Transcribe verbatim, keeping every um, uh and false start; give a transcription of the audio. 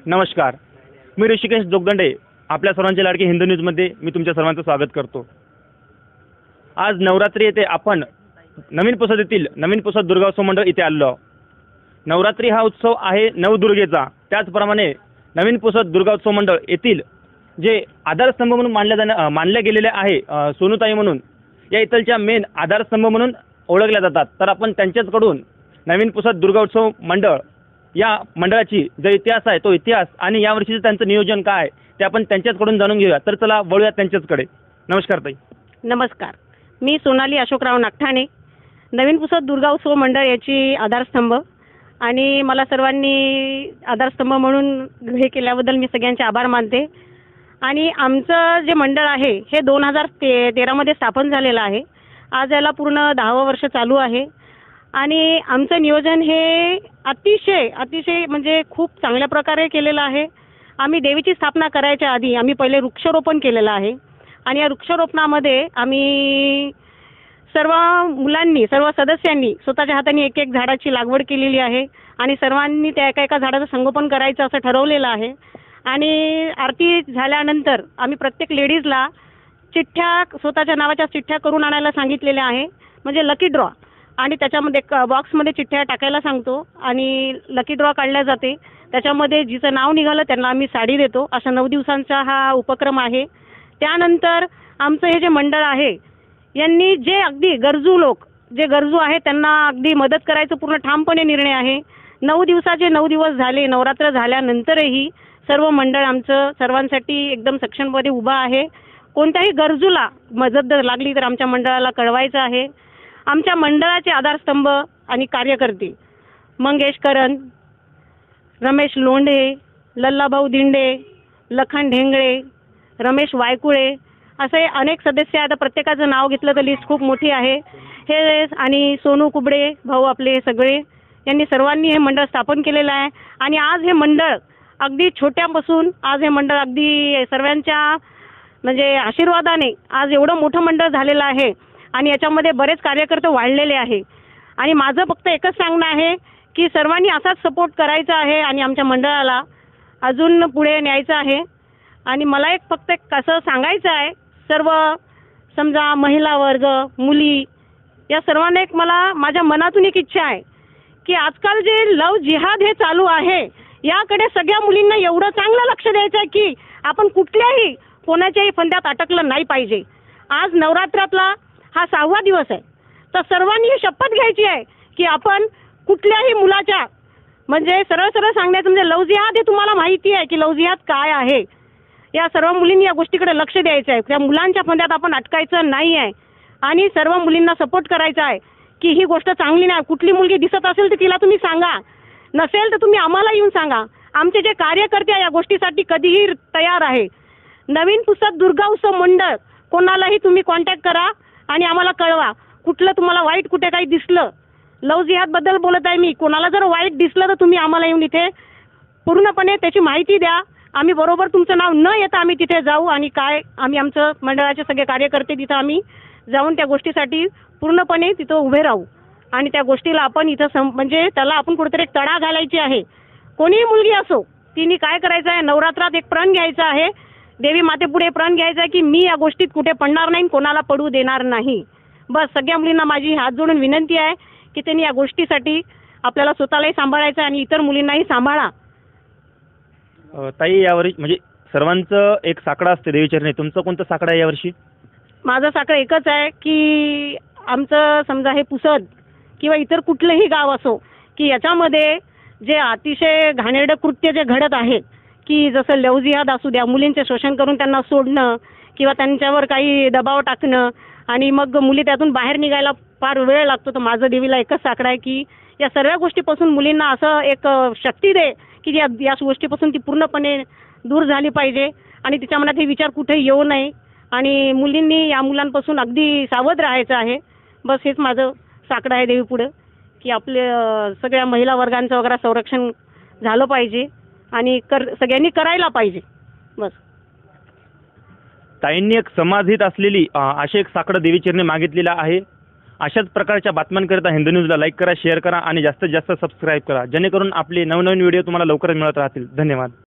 नमस्कार, मी ऋषिकेश जोगदंडे आपल्या सर्वांचे लाडके हिंदू न्यूजमध्ये मी तुमच्या सर्वांचं स्वागत करतो। आज नवरात्री येथे आपण नवीन पुसद येथील नवीन पुसद दुर्गा उत्सव मंडळ इथे आलो आहोत। नवरात्री हा उत्सव आहे नवदुर्गेचा, त्याचप्रमाणे नवीन पुसद दुर्गा उत्सव मंडळ येथील जे आधारस्तंभ म्हणून मानल्या जाण्या मानले गेलेले आहे सोनूताई म्हणून या इथलच्या मेन आधारस्तंभ म्हणून ओळखल्या जातात। तर आपण त्यांच्याकडून नवीन पुसद दुर्गा उत्सव मंडळ या मंडळाची जो इतिहास आहे तो इतिहास आणि यावर्षीचं त्यांचं नियोजन काय आहे ते आपण त्यांच्याकडून जाणून घेऊया। तर चला वळूया त्यांच्याचकडे। नमस्कार ताई। नमस्कार, मी सोनाली अशोकराव नागठाणे, नवीन पुसद दुर्गा उत्सव मंडळ याची आधारस्तंभ आणि मला सर्वांनी आधारस्तंभ म्हणून हे केल्याबद्दल मी सगळ्यांचे आभार मानते। आणि आमचं जे मंडळ आहे हे दोन हजार ते तेरामध्ये स्थापन झालेलं आहे। आज याला पूर्ण दहावं वर्ष चालू आहे आणि आमचं नियोजन हे अतिशय अतिशय म्हणजे खूप चांगल्या प्रकारे केलेलं आहे। आम्ही देवीची स्थापना करायच्या आधी आम्ही पहिले वृक्षारोपण केलेलं आहे आणि या वृक्षारोपणामध्ये आम्ही सर्व मुलांनी सर्व सदस्यांनी स्वतःच्या हाताने एक एक झाडाची लागवड केलेली आहे आणि सर्वांनी त्या एका एका झाडाचं संगोपन करायचं असं ठरवलेलं आहे। आणि आरती झाल्यानंतर आम्ही प्रत्येक लेडीजला चिठ्ठ्या स्वतःच्या नावाच्या चिठ्ठ्या करून आणायला सांगितलेल्या आहे, म्हणजे लकी ड्रॉ, आणि त्याच्यामध्ये बॉक्समध्ये चिठ्ठ्या टाकायला सांगतो आणि लकी ड्रॉ काढल्या जाते। त्याच्यामध्ये जिचं नाव निघालं त्यांना आम्ही साडी देतो। अशा नऊ दिवसांचा हा उपक्रम आहे। त्यानंतर आमचं हे जे मंडळ आहे यांनी जे अगदी गरजू लोक जे गरजू आहे त्यांना अगदी मदत करायचं पूर्ण ठामपणे निर्णय आहे। नऊ दिवसाचे नऊ दिवस झाले, नवरात्र झाल्यानंतरही सर्व मंडळ आमचं सर्वांसाठी एकदम सक्षमपणे उभा आहे। कोणत्याही गरजूला मदत लागली तर आमच्या मंडळाला कळवायचं आहे। आमच्या मंडळाचे आधारस्तंभ आणि कार्यकर्ते मंगेश करण, रमेश लोंढे, लल्लाभाऊ दिंडे, लखन ढेंगळे, रमेश वायकुळे असे अनेक सदस्य आहेत। प्रत्येकाचं नाव घेतलं तर लिस्ट खूप मोठी आहे। हे आणि सोनू कुबडे भाऊ आपले सगळे यांनी सर्वांनी हे मंडळ स्थापन केलेलं आहे आणि आज हे मंडळ अगदी छोट्यापासून आज हे मंडळ अगदी सर्वांच्या म्हणजे आशीर्वादाने आज एवढं मोठं मंडळ झालेलं आहे आणि याच्यामध्ये बरेच कार्यकर्ते वाढलेले आहे। आणि माझं फक्त एकच सांगणं आहे की सर्वांनी असाच सपोर्ट करायचा आहे आणि आमच्या मंडळाला अजून पुढे न्यायचं आहे। आणि मला एक फक्त एक कसं सांगायचं आहे, सर्व समजा महिला वर्ग, मुली या सर्वांना एक मला माझ्या मनातून एक इच्छा आहे की आजकाल जे लव जिहाद हे चालू आहे याकडे सगळ्या मुलींना एवढं चांगलं लक्ष द्यायचं आहे की आपण कुठल्याही कोणाच्याही फंद्यात अटकलं नाही पाहिजे। आज नवरात्रातला हा सहावा दिवस आहे, तर सर्वांनी ही शपथ घ्यायची आहे की आपण कुठल्याही मुलाच्या म्हणजे सरळ सरळ सांगण्याचं म्हणजे लव जिहाद हे तुम्हाला माहिती आहे की लव जिहाद काय आहे। या सर्व मुलींनी या गोष्टीकडे लक्ष द्यायचं आहे। त्या मुलांच्या फंद्यात आपण अटकायचं नाही आहे आणि सर्व मुलींना सपोर्ट करायचा आहे की ही गोष्ट चांगली नाही। कुठली मुलगी दिसत असेल तर तिला तुम्ही सांगा, नसेल तर तुम्ही आम्हाला येऊन सांगा। आमचे जे कार्यकर्ते आहे या गोष्टीसाठी कधीही तयार आहे। नवीन पुसद दुर्गा उत्सव मंडळ कोणालाही तुम्ही कॉन्टॅक्ट करा आणि आम्हाला कळवा कुठलं तुम्हाला वाईट कुठे काही दिसलं। लव जिहादबद्दल बोलत आहे मी, कोणाला जर वाईट दिसलं तर तुम्ही आम्हाला येऊन इथे पूर्णपणे त्याची माहिती द्या। आम्ही बरोबर तुमचं नाव न येता आम्ही तिथे जाऊ आणि काय आम्ही आमचं मंडळाचे सगळे कार्यकर्ते तिथं आम्ही जाऊन त्या गोष्टीसाठी पूर्णपणे तिथं उभे राहू आणि त्या गोष्टीला आपण इथं सम म्हणजे त्याला आपण कुठेतरी एक तडा घालायची आहे। कोणीही मुलगी असो तिने काय करायचं आहे, नवरात्रात एक प्रण घ्यायचं आहे, देवी मातेपुढे प्रण घ्यायचं आहे की मी या गोष्टीत कुठे पडणार नाही, कोणाला पडू देणार नाही। बस सगळ्या मुलींना माझी हात जोडून विनंती आहे की त्यांनी या गोष्टीसाठी आपल्याला स्वतःलाही सांभाळायचं आणि इतर मुलींनाही सांभाळा। ताई यावर्षी म्हणजे सर्वांचं एक साकडा असते देवीचरणी, तुमचं कोणतं साकडा आहे यावर्षी? माझं साकडं एकच आहे की आमचं समजा हे पुसद किंवा इतर कुठलंही गाव असो की याच्यामध्ये जे अतिशय घाणेरडं कृत्य जे घडत आहे की जसं लव जिहाद असू द्या, मुलींचे शोषण करून त्यांना सोडणं किंवा त्यांच्यावर काही दबाव टाकणं आणि मग मुली त्यातून बाहेर निघायला फार वेळ लागतो। तर माझं देवीला एकच साकडं आहे की या सर्व गोष्टीपासून मुलींना असं एक शक्ती दे की या या गोष्टीपासून ती पूर्णपणे दूर झाली पाहिजे आणि तिच्या मनात हे विचार कुठे येऊ नये आणि मुलींनी या मुलांपासून अगदी सावध राहायचं आहे। बस हेच माझं साकडं आहे देवीपुढं की आपल्या सगळ्या महिला वर्गांचं वगैरे संरक्षण झालं पाहिजे आणि कर सगळ्यांनी करायला पाहिजे। बस ताईंनी एक समाजहित असलेली असे एक साकडं देवीचरणी मागितलेलं आहे। अशाच प्रकारच्या बातम्यांकरिता हिंदू न्यूजला लाईक करा, शेअर करा आणि जास्तीत जास्त सबस्क्राईब करा, जेणेकरून आपले नवनवीन व्हिडिओ तुम्हाला लवकरच मिळत राहतील। धन्यवाद।